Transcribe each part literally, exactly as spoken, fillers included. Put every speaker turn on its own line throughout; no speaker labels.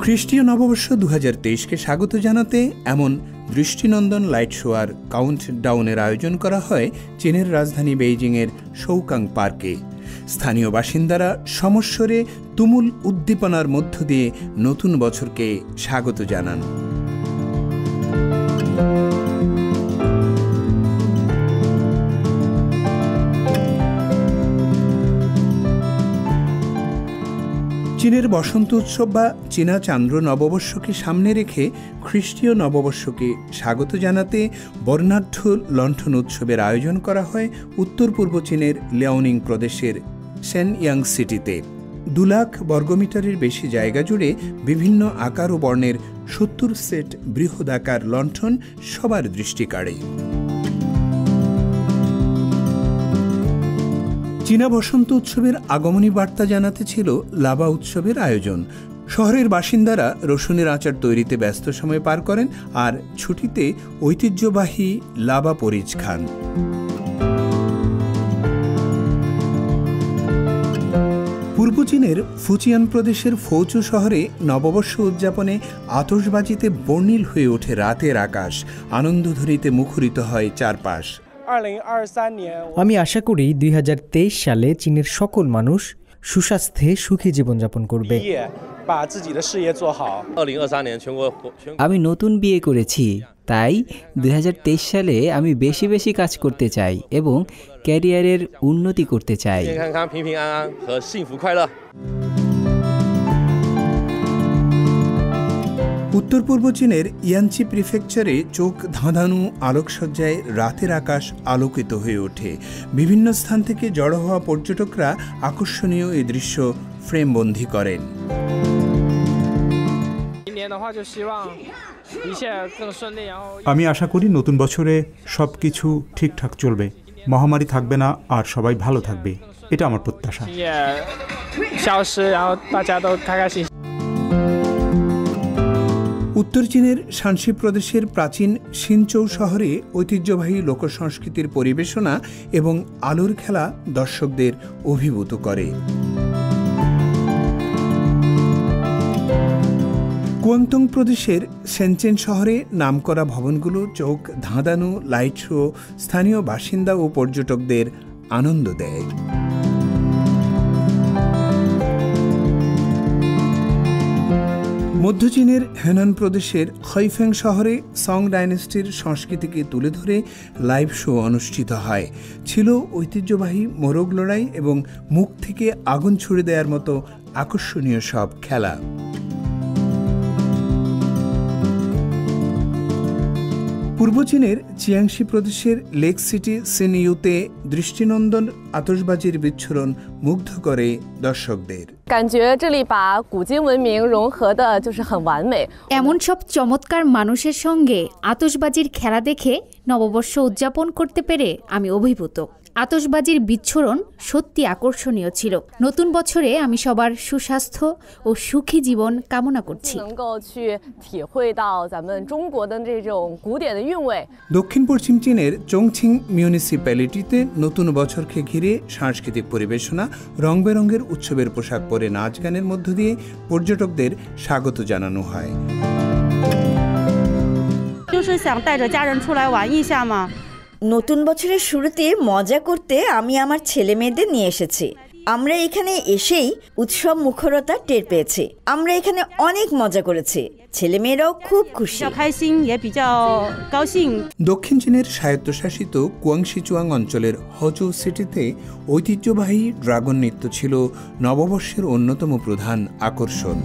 খ্রিস্টীয় নববর্ষ দু হাজার তেইশকে স্বাগত জানাতে এমন দৃষ্টিনন্দন লাইট শো আর কাউন্ট ডাউনের আয়োজন করা হয় চীনের রাজধানী বেইজিংয়ের শৌকাং পার্কে। স্থানীয় বাসিন্দারা সমস্বরে তুমুল উদ্দীপনার মধ্য দিয়ে নতুন বছরকে স্বাগত জানান। চীনের বসন্ত উৎসব বা চীনা চান্দ্র নববর্ষকে সামনে রেখে খ্রিস্টীয় নববর্ষকে স্বাগত জানাতে বর্ণাঢ্য লণ্ঠন উৎসবের আয়োজন করা হয় উত্তর পূর্ব চীনের লিয়াওনিং প্রদেশের শেনইয়াং সিটিতে। দু লাখ বর্গমিটারের বেশি জায়গা জুড়ে বিভিন্ন আকার ও বর্ণের সত্তর সেট বৃহদাকার লণ্ঠন সবার দৃষ্টি কাড়ে। চীনা বসন্ত উৎসবের আগমনী বার্তা জানাতে ছিল লাবা উৎসবের আয়োজন। শহরের বাসিন্দারা রসুনের আচার তৈরিতে ব্যস্ত সময় পার করেন আর ছুটিতে ঐতিহ্যবাহী লাবা পরিজ খান। পূর্ব চীনের ফুচিয়ান প্রদেশের ফৌচু শহরে নববর্ষ উদযাপনে আতশবাজিতে বর্ণিল হয়ে ওঠে রাতের আকাশ, আনন্দধ্বনিতে মুখরিত হয় চারপাশ।
আমি আশা করি দুই হাজার তেইশ সালে চীনের সকল মানুষ সুস্বাস্থ্যে সুখী জীবনযাপন করবে।
আমি নতুন বিয়ে করেছি, তাই দুই হাজার তেইশ সালে আমি বেশি বেশি কাজ করতে চাই এবং ক্যারিয়ারের উন্নতি করতে চাই।
উত্তর পূর্ব চীনের ইয়ানচি প্রিফেকচারে চোখ ধাঁধানো আলোকসজ্জায় রাতের আকাশ আলোকিত হয়ে ওঠে। বিভিন্ন স্থান থেকে জড়ো হওয়া পর্যটকরা আকর্ষণীয় এই দৃশ্য ফ্রেমবন্দি করেন।
আমি আশা করি নতুন বছরে সব কিছু ঠিকঠাক চলবে, মহামারী থাকবে না আর সবাই ভালো থাকবে, এটা আমার প্রত্যাশা।
উত্তর চীনের শানসি প্রদেশের প্রাচীন শিনচৌ শহরে ঐতিহ্যবাহী লোকসংস্কৃতির পরিবেশনা এবং আলোর খেলা দর্শকদের অভিভূত করে। কুয়াংতং প্রদেশের শেনচেন শহরে নামকরা ভবনগুলো চোখ ধাঁধানো লাইট শো স্থানীয় বাসিন্দা ও পর্যটকদের আনন্দ দেয়। মধ্য চীনের হেনান প্রদেশের খৈফেং শহরে সং ডাইনেস্টির সংস্কৃতিকে তুলে ধরে লাইভ শো অনুষ্ঠিত হয়। ছিল ঐতিহ্যবাহী মোরগ লড়াই এবং মুখ থেকে আগুন ছুড়ে দেওয়ার মতো আকর্ষণীয় সব খেলা। পূর্ব চীনের চিয়াংশি প্রদেশের লেক সিটি সিনইউতে দৃষ্টিনন্দন আতশবাজির বিচ্ছুরণ মুগ্ধ করে দর্শকদের।
এমন সব চমৎকার মানুষের সঙ্গে আতশবাজির খেলা দেখে নববর্ষ উদযাপন করতে পেরে আমি অভিভূত। আতশবাজির বিচ্ছুরণ সত্যি আকর্ষণীয় ছিল। নতুন বছরে আমি সবার সুস্বাস্থ্য ও সুখী জীবন কামনা করছি।
দক্ষিণ পশ্চিম চীনের চংছিং মিউনিসিপ্যালিটিতে নতুন বছরকে ঘিরে সাংস্কৃতিক পরিবেশনা, রং বেরঙের উৎসবের পোশাক পরে নাচ গানের মধ্য দিয়ে পর্যটকদের স্বাগত জানানো হয়।
নতুন বছরের শুরুতে মজা করতে আমি আমার ছেলে মেয়েদের নিয়ে এসেছি। আমরা এখানে এসেই উৎসব মুখরতা টের পেয়েছি। আমরা এখানে অনেক মজা করেছি, ছেলে মেয়েরাও খুব খুশি।
দক্ষিণ চীনের স্বায়ত্তশাসিত কুয়াংশিচুয়াং অঞ্চলের হচৌ সিটিতে ঐতিহ্যবাহী ড্রাগন নৃত্য ছিল নববর্ষের অন্যতম প্রধান আকর্ষণ।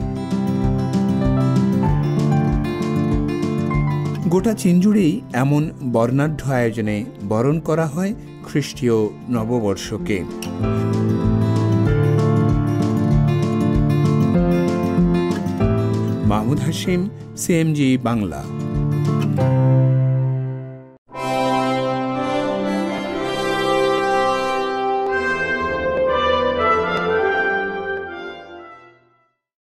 গোটা চীন জুড়েই এমন বর্ণাঢ্য আয়োজনে বরণ করা হয় খ্রিস্টীয় নববর্ষকে। মাহমুদ হাশিম, সিএমজি বাংলা।